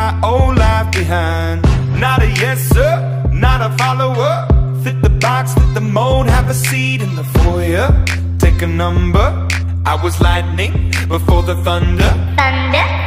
my old life behind. Not a yes sir, not a follower. Fit the box, fit the mold, have a seat in the foyer. Take a number, I was lightning before the thunder. Thunder.